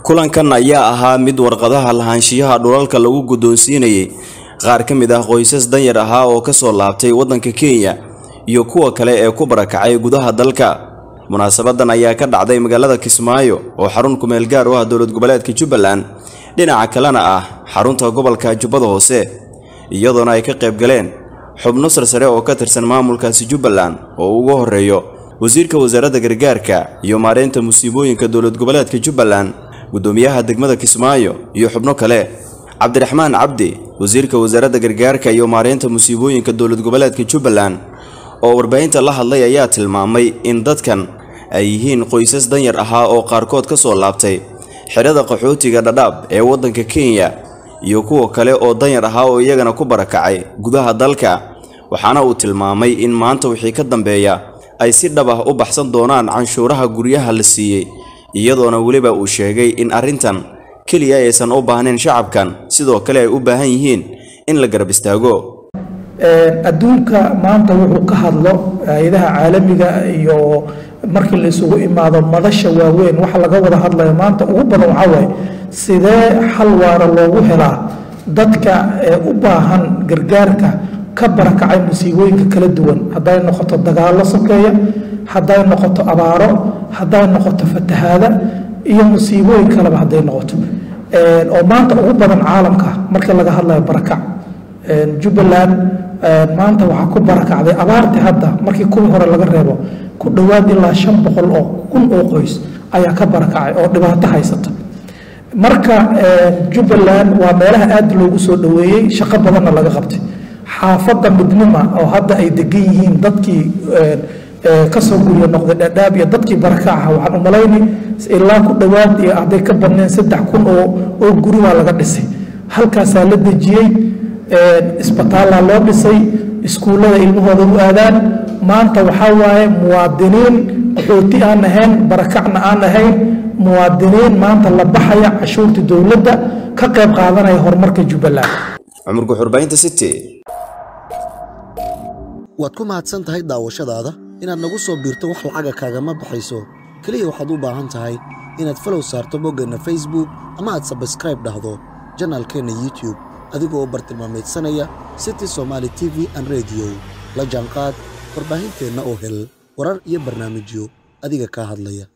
kulankan ayaa ahaa mid warqadaha lahaanshiyaha dhulalka lagu guddoonsiinayay qaar ka mid ah qoysas danyar ahaa oo ka soo laabtay waddanka Kenya iyo kuwa kale ee ku barakacay gudaha dalka. munaasabadan ayaa ka dhacday magaalada Kismaayo oo xarun ku meel gaar u ah dowlad goboleedka Jubbaland, dhinaca kalena ah xarunta gobolka Jubbada Hoose, iyadoona ay ka qayb galeen xubno sarsare oo ka tirsan maamulkaasi Jubbaland oo ugu horeeyo wasiirka wasaaradda gargaarka iyo maareynta musiibooyinka dowlad goboleedka Jubbaland, gudoomiyaha degmada Kismaayo iyo xubno kale. Cabdiraxmaan Cabdi, wasiirka wasaaradda gargaarka iyo maareynta musiibooyinka dowlad goboleedka Jubbaland oo warbaahinta la hadlay ayaa tilmaamay in dadkan ay yihiin qoysas danyar ahaa oo qaarkood ka soo laabtay xirada qaxootiga Dadaab ee waddanka Kenya iyo kuwa kale oo danyar ahaa oo iyagana ku barakacay gudaha dalka. waxaana uu tilmaamay in maanta wixii ka dambeeya ay si dhab ah u baxsan doonaan canshuuraha guryaha la siiyay, iyadoona waliba uu sheegay in arrintan kaliya aysan u baahnayn shacabkan, sidoo kale ay u baahan yihiin in la garab istaago. adduunka maanta wuxuu ka hadlo hay'adaha caalamiga iyo markii la isugu imaado madasha waaweyn waxa laga wada hadlayo maanta ugu badan waxa way sidee xal waara loogu helaa dadka u baahan gargaarka ka barakacay musiibooyinka kala duwan, haday noqoto dagaalo sokeeya, haday noqoto abaaro, haday noqoto fatahaada iyo musiibooyin kale haday noqoto oo maanta ugu badan caalamka marka laga hadlayo barakac. Jubbaland maanta waxa ku barakacday abaartii hadda markii kuwii hore laga reebo ku dhawaad ilaa 500 oo kun oo qoys ayaa ka barakacay oo dhibaato haysata. marka Jubbaland waa meelaha aad loogu soo dhaweeyay, shaqo badan laga qabtay. xaafadda midnimo oo hadda ay degan yihiin dadkii ka soo guriyo noqday Dadaab iyo dadkii barakaca waxaan u malaynay ilaa ku dhawaad iyo aday ka badneen 3,000 oo guri waa laga dhisay. halkaas la dejiyay isbitaal loo dhisay, iskuulada ilmahooda u aadaan. maanta waxa waaye muwaadiniin qaxooti aan ahayn, barakacna aan ahayn, muwaadiniin maanta la baxaya cashuurta dawladda ka qayb qaadanaya horumarka Jubbaland. Cumar Guxurbaynta City. waad ku mahadsan tahay daawashadaada. inaad nagu soo biirto wax lacaga kaagama baxayso, kaliya waxaad u baahan tahay inaad follow saarto boggeenna Facebook ama aad subscribe dhahdo channelkeena YouTube adigoo bartilmaameedsanaya City Somali TV and Radio. la jaanqaad warbaahinteena oo hel warar iyo barnaamijyo adiga ka hadlaya.